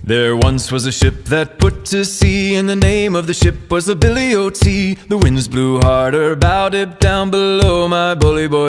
There once was a ship that put to sea, and the name of the ship was the Billy O.T. The winds blew harder, bowed it down below, my bully boy.